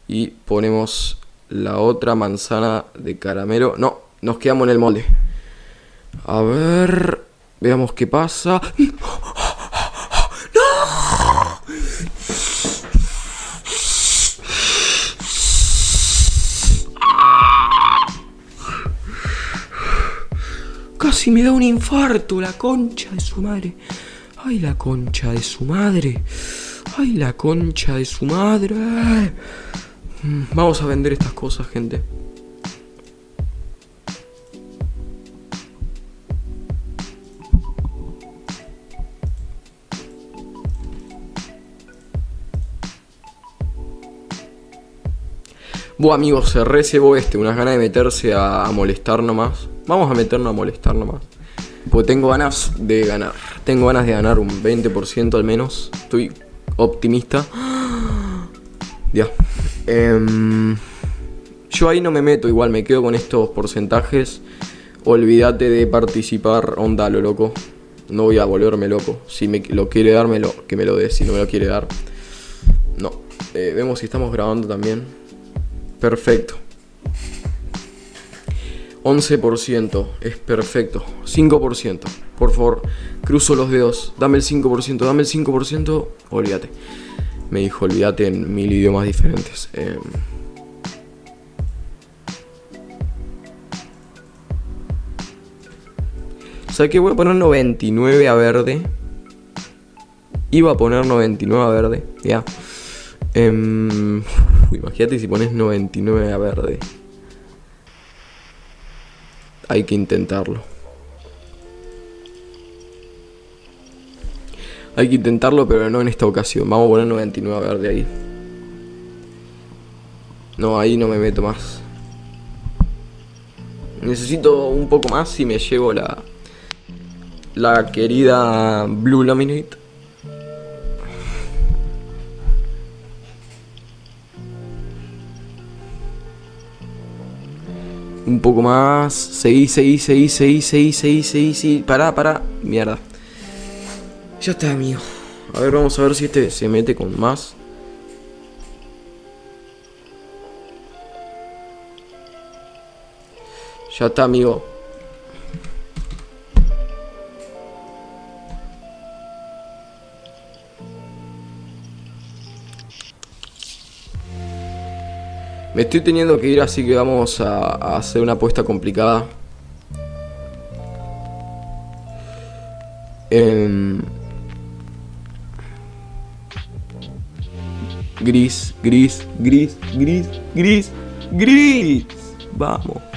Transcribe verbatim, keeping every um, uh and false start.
Y ponemos la otra manzana de caramelo. No, nos quedamos en el molde. A ver, veamos qué pasa. ¡No! Casi me da un infarto, la concha de su madre. Ay, la concha de su madre. Ay, la concha de su madre. Vamos a vender estas cosas, gente. Buah, amigos, se recebó este. Unas ganas de meterse a, a molestar nomás. Vamos a meternos a molestar nomás. Porque tengo ganas de ganar. Tengo ganas de ganar un veinte por ciento al menos. Estoy optimista. Ya. Eh, yo ahí no me meto, igual me quedo con estos porcentajes. Olvídate de participar, onda lo loco. No voy a volverme loco. Si me lo quiere dar, me lo, que me lo dé. Si no me lo quiere dar, no. Eh, vemos si estamos grabando también. Perfecto. once por ciento, es perfecto. cinco por ciento, por favor, cruzo los dedos. Dame el cinco por ciento, dame el cinco por ciento. Olvídate. Me dijo olvídate en mil idiomas diferentes. Eh... ¿Sabes qué? Voy a poner noventa y nueve a verde. Iba a poner noventa y nueve a verde. Ya. Eh... Imagínate si pones noventa y nueve a verde. Hay que intentarlo. Hay que intentarlo, pero no en esta ocasión. Vamos a poner noventa y nueve a verde ahí. No, ahí no me meto más. Necesito un poco más si me llevo la La querida Blue Laminate. Un poco más. Seguí, seguí, seguí, seguí, seguí, seguí, seguí, seguí. Pará, pará. Mierda. Ya está, amigo. A ver, vamos a ver si este se mete con más. Ya está, amigo. Me estoy teniendo que ir, así que vamos a, a hacer una apuesta complicada. En... Gris, gris, gris, gris, gris, gris. Vamos.